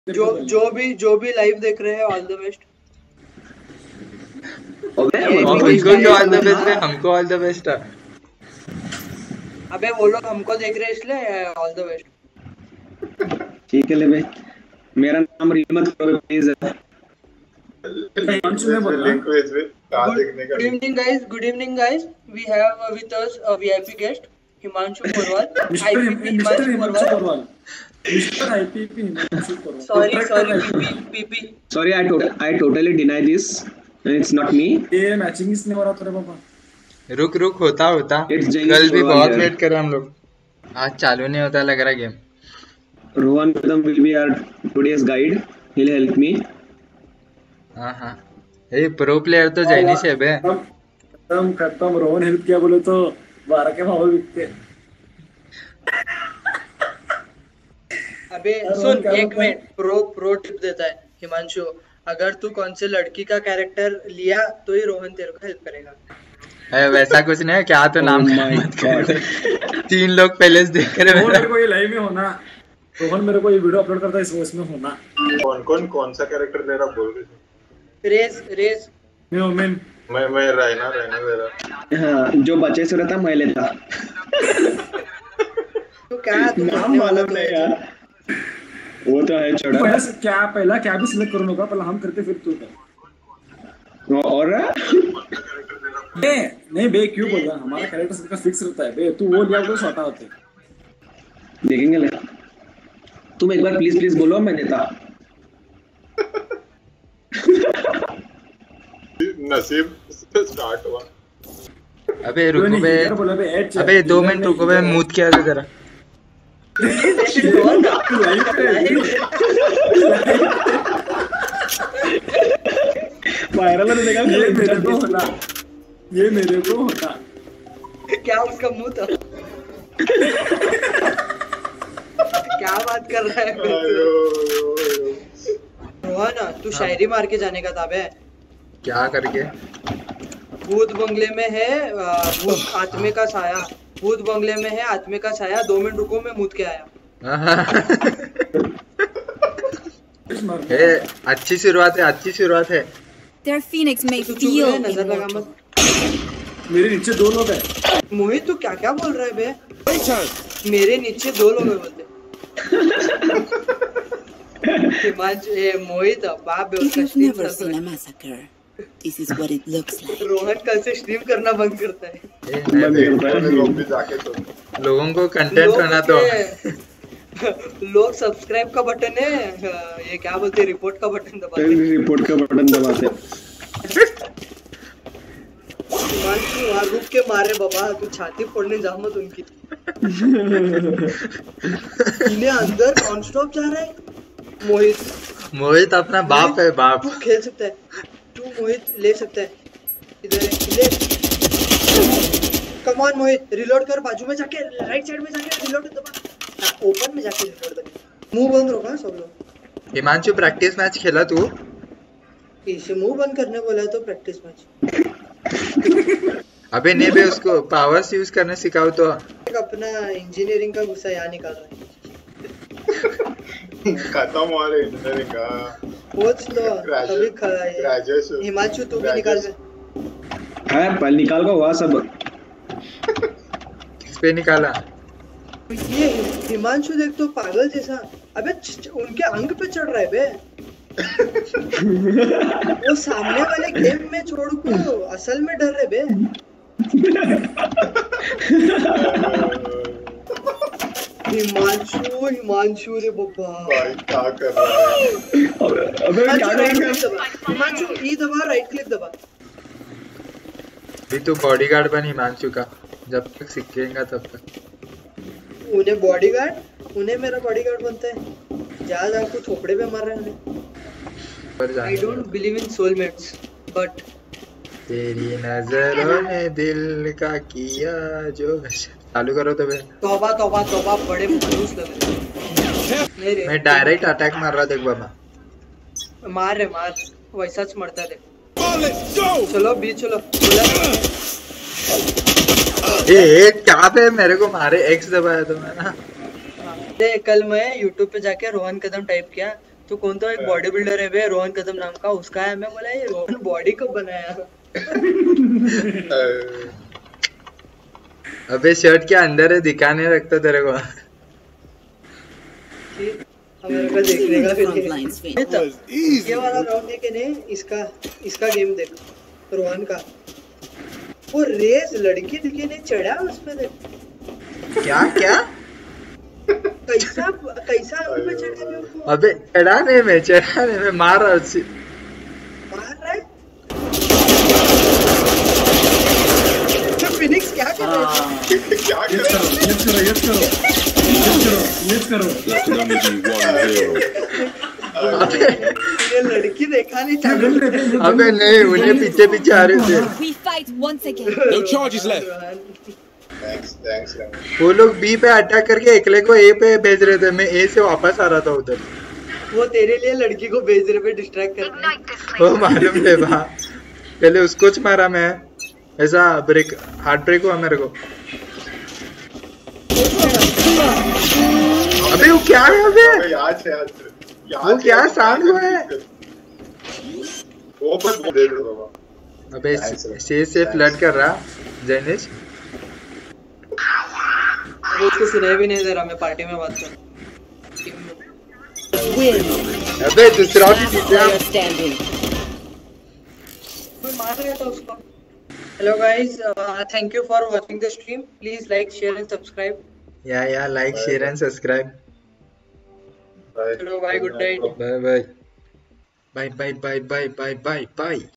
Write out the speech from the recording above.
जो भी लाइव देख रहे हैं ऑल द बेस्ट। उनको तो ऑल द बेस्ट है, हमको ऑल द बेस्ट है। अबे वो लोग हमको देख रहे हैं इसलिए ऑल द बेस्ट। ठीक है ले भाई, मेरा नाम रील मत करो please. Good evening guys, we have with us a VIP guest Himanshu Porwal, mister IPP Himanshu Porwal. Sorry I totally deny this and it's not me। ये मैचिंग इसने हो रहा था रे बाबा। रुक होता कल भी बहुत वेट करे हम लोग, आज चालू नहीं होता लग रहा game. Rohan Kadam will be our today's guide, he'll help me। हाँ ये प्रो प्लेयर तो जैनिश है बे। खत्म रोहन हेल्प किया बोले तो 12 के भाव बिकते। अबे सुन एक मिनट, प्रो टिप देता है हिमांशु, अगर तू कौन से लड़की का कैरेक्टर लिया तो ही रोहन तेरे को हेल्प करेगा। वैसा कुछ नहीं है क्या, तो नाम तीन लोग पहले से देख रहे हैं। मेरे को ये लाइव में होना, रोहन मेरे को ये वीडियो अपलोड करता है इस वॉइस में होना। कौन सा कैरेक्टर ले रहा बोल रहे थे? रेस मैं रहना दे रहा। हाँ जो बचे से रहता मैं लेता। तो क्या तू नाम मालूम नहीं यार, वो तो है छोड़ा। पहला क्या भी सिलेक्ट करो होगा, पहले हम करते फिर तू कर। और नहीं बे क्यों बोल रहा, हमारा कैरेक्टर सबका फिक्स रहता है बे, तू वो लिया तो छोटा होते देखेंगे ले। तुम एक बार प्लीज बोलो मैं देता। नसीब स्टार्ट हुआ। अबे रुको बे, अबे 2 मिनट रुको बे, मूत किया था जरा। वायरल होने का ये मेरे को होता क्या उसका मुंह था। क्या बात कर रहा है रोहन, तू शायरी मार के जाने का था बे। क्या करके? भूत बंगले में है भूत आत्मे का साया, भूत बंगले में है आत्मे का साया, 2 मिनट रुको मैं मूत के आया। अच्छी शुरुआत है। Their phoenix may feel नजर लगा मत। मेरे नीचे 2 लोग हैं। मोहित तू क्या बोल रहा है बे? मेरे नीचे 2 लोग हैं बोलते। मोहित बाप बे उसका स्ट्रीम कर। This is what it looks like। Rohan कल से स्ट्रीम करना बंद करता है। लोगों को कंटेंट बना दो। लोग सब्सक्राइब का बटन है, ये क्या बोलते हैं, रिपोर्ट का बटन दबाते। वहाँ रुक के मारे बाबा, तू छाती फोड़ने जा मत उनकी। इन्हें अंदर नॉन स्टॉप जा रहा है। मोहित अपना बाप है, बाप। तू खेल सकता है, तू मोहित ले सकता है। इधर ले, कम ऑन मोहित, रिलोड कर, बाजू में जाके राइट साइड में जाके रिलोड दबा, ओपन में जाके रिलोड कर। मुंह बंद रखो सब लोग। हिमांशु प्रैक्टिस मैच खेला तू? इसे मुंह बंद करने बोला तो प्रैक्टिस मैच। अबे नहीं बे, उसको पावर्स यूज करने सिखाओ तो। अपना इंजीनियरिंग का गुस्सा यहाँ निकाल रहा है। खत्म हो रहा है इंजीनियरिंग का। कोच तो अभी हिमांशु तू भी निकाल दे। हाँ पहले निकाल को हुआ सब। किस पे निकाला? ये हिमांशु देख तो पागल जैसा, अबे उनके अंग पे चढ़ रहा है बे। वो सामने वाले गेम में छोड़ को असल में डर रहे बे। हिमांशु रे बाबा भाई क्या कर रहा है? अबे क्या कर रहा है? हिमांशु ई दबा, राइट क्लिक दबा। भी तू बॉडीगार्ड बन हिमांशु का, जब तक सीखेगा तब तक। उन्हें बॉडीगार्ड, उन्हें मेरा बॉडीगार्ड बनता है। जा को थोपड़े पे मार रहे हैं। I don't believe in soulmates, but तेरी नजरों ने दिल का किया जो। चालू करो तो बे। तौबा तौबा तौबा, बड़े मनूस लग रहे हैं। मैं डायरेक्ट अटैक मार रहा, देख बाबा। मार वैसा च मरता है देख। चलो बी चलो। क्या पे मेरे को मारे, एक्स दबाया तो मैं ना। कल मैं YouTube पे जाके रोहन कदम टाइप किया तो कौन तो एक बॉडी बिल्डर है बे रोहन कदम नाम का, उसका है। मैं बोला ये रोहन बॉडी कब बनाया? अबे शर्ट के अंदर है, दिखा नहीं रखता तेरे को। मेरे को देखने का फिर ये वाला राउंड देखे नहीं, इसका गेम देख रोहन का, वो रेस लड़की दिखे नहीं चढ़ा उस पे देख। क्या क्या? कैसा उस पे चढ़ा है उसको? अबे चढ़ा नहीं मैं मार रहा उससे। मार रहा है तो फिनिक्स क्या कर रहा है? क्या कर यस करो यस करो यस करो यस करो। ये लड़की देखा नहीं था। अबे नहीं, उन्हें पीछे पीछे आ रहे थे। We fight once again. No charges left. Thanks वो लोग बी पे अटैक करके एकले को ए पे भेज रहे थे, मैं ए से वापस आ रहा था उधर। वो तेरे लिए लड़की को भेज रहे पे डिस्ट्रैक्ट करने। वो मालूम है बा, पहले उसको च मारा मैं, ऐसा ब्रेक हार्ट ब्रेक हुआ मेरे को। अबे वो क्या है? अबे याद है वो क्या साउंड हुआ है? वो पर दे दो बाबा। अबे से फ्लड कर रहा जैनिश। वो उसको सुनाई भी नहीं दे रहा, मैं पार्टी में बात कर। अबे दूसरा भी जीत गया। Player standing. मैं मार रहा था उसको। Hello guys, thank you for watching the stream. Please like share and subscribe. या लाइक शेयर एंड सब्सक्राइब। चलो bye, good night. Bye bye bye bye bye bye bye bye bye.